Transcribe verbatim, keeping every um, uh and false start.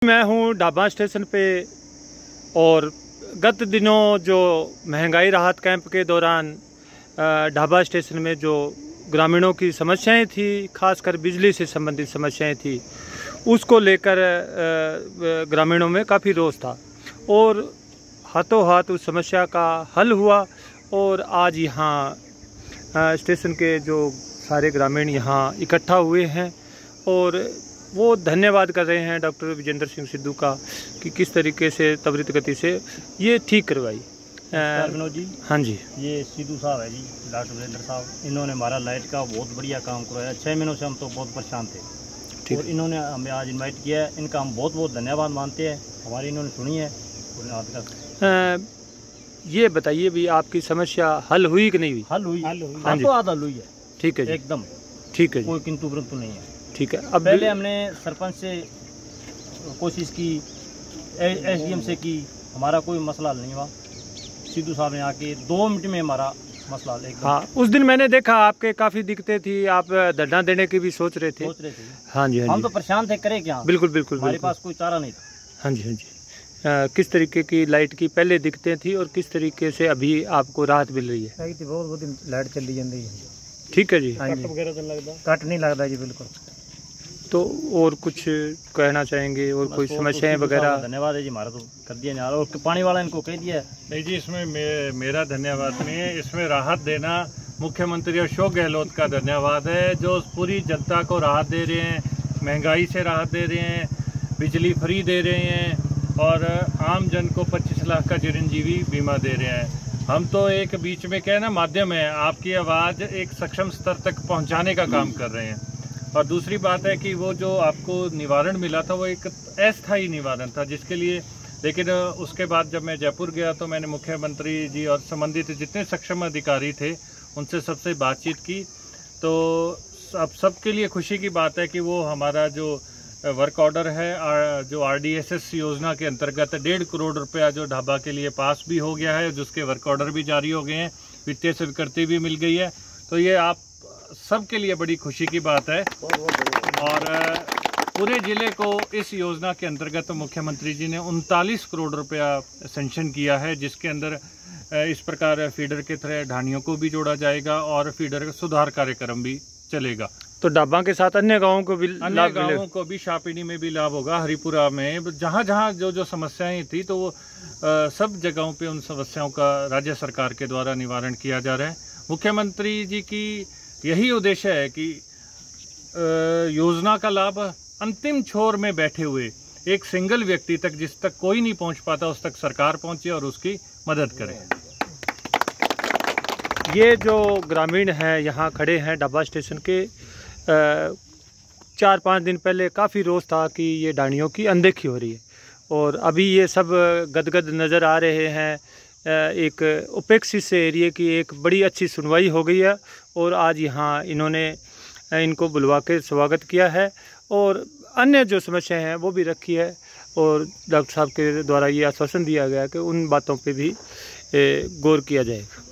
मैं हूँ ढाबा स्टेशन पे और गत दिनों जो महंगाई राहत कैंप के दौरान ढाबा स्टेशन में जो ग्रामीणों की समस्याएं थी, खासकर बिजली से संबंधित समस्याएं थी, उसको लेकर ग्रामीणों में काफ़ी रोष था और हाथों हाथ उस समस्या का हल हुआ। और आज यहाँ स्टेशन के जो सारे ग्रामीण यहाँ इकट्ठा हुए हैं और वो धन्यवाद कर रहे हैं डॉक्टर विजेंद्र सिंह सिद्धू का कि किस तरीके से त्वरित गति से ये ठीक करवाई। विनोद जी, हाँ जी, ये सिद्धू साहब है जी, डॉक्टर विजेंद्र साहब। इन्होंने हमारा लाइट का बहुत बढ़िया काम करवाया। छः महीनों से हम तो बहुत परेशान थे और इन्होंने हमें आज इनवाइट किया है। इनका हम बहुत बहुत धन्यवाद मानते हैं। हमारी इन्होंने सुनी है। आ, ये बताइए भी आपकी समस्या हल हुई कि नहीं हुई? हल हुई, हल हुई, हाँ जी, हल हुई है। ठीक है जी, एकदम ठीक है जी, कोई किंतु परंतु नहीं है। ठीक है। अब पहले हमने सरपंच से कोशिश की, एसडीएम से की, हमारा कोई मसला हल नहीं हुआ। सिद्धू साहब ने आके दो मिनट में हमारा मसला एकदम। हाँ, उस दिन मैंने देखा आपके काफ़ी दिक्कतें थी, आप धरना देने की भी सोच रहे थे। सोच रहे थे हाँ जी, हाँ जी, हम तो परेशान थे, करे क्या? बिल्कुल बिल्कुल, हमारे पास कोई चारा नहीं था। हाँ जी, हाँ जी। आ, किस तरीके की लाइट की पहले दिक्कतें थी और किस तरीके से अभी आपको राहत मिल रही है? बहुत बहुत लाइट चली जाती है। ठीक है जी, कट वगैरह तो लगता कट नहीं लगता जी, बिल्कुल। तो और कुछ कहना चाहेंगे और कोई समस्याएं वगैरह? धन्यवाद है जी, हमारा तो कर दिया यार। और पानी वाला इनको कह दिया है। नहीं जी, इसमें मे, मेरा धन्यवाद नहीं है, इसमें राहत देना मुख्यमंत्री अशोक गहलोत का धन्यवाद है, जो पूरी जनता को राहत दे रहे हैं, महंगाई से राहत दे रहे हैं, बिजली फ्री दे रहे हैं और आम जन को पच्चीस लाख का चिरंजीवी बीमा दे रहे हैं। हम तो एक बीच में क्या है ना, माध्यम है, आपकी आवाज़ एक सक्षम स्तर तक पहुंचाने का काम कर रहे हैं। और दूसरी बात है कि वो जो आपको निवारण मिला था वो एक अस्थायी निवारण था, जिसके लिए लेकिन उसके बाद जब मैं जयपुर गया तो मैंने मुख्यमंत्री जी और संबंधित जितने सक्षम अधिकारी थे उनसे सबसे बातचीत की। तो अब सबके लिए खुशी की बात है कि वो हमारा जो वर्क ऑर्डर है, जो आरडीएसएस योजना के अंतर्गत डेढ़ करोड़ रुपया जो ढाबा के लिए पास भी हो गया है, जिसके वर्क ऑर्डर भी जारी हो गए हैं, वित्तीय स्वीकृति भी मिल गई है। तो ये आप सबके लिए बड़ी खुशी की बात है। और पूरे जिले को इस योजना के अंतर्गत मुख्यमंत्री जी ने उनतालीस करोड़ रुपया सेंक्शन किया है, जिसके अंदर इस प्रकार फीडर के तरह ढानियों को भी जोड़ा जाएगा और फीडर सुधार कार्यक्रम भी चलेगा। तो ढाबा के साथ अन्य गांवों को भी अन्य गांवों को भी, शापिनी में भी लाभ होगा, हरिपुरा में, जहां जहां जो जो समस्याएं थी तो वो आ, सब जगहों पे उन समस्याओं का राज्य सरकार के द्वारा निवारण किया जा रहा है। मुख्यमंत्री जी की यही उद्देश्य है कि योजना का लाभ अंतिम छोर में बैठे हुए एक सिंगल व्यक्ति तक, जिस तक कोई नहीं पहुंच पाता, उस तक सरकार पहुंचे और उसकी मदद करे। ये जो ग्रामीण हैं यहाँ खड़े हैं ढाबा स्टेशन के, चार पाँच दिन पहले काफ़ी रोष था कि ये ढाणियों की अनदेखी हो रही है और अभी ये सब गदगद नज़र आ रहे हैं। एक उपेक्षित से एरिया की एक बड़ी अच्छी सुनवाई हो गई है और आज यहाँ इन्होंने इनको बुलवा के स्वागत किया है और अन्य जो समस्याएं हैं वो भी रखी है और डॉक्टर साहब के द्वारा ये आश्वासन दिया गया कि उन बातों पे भी गौर किया जाएगा।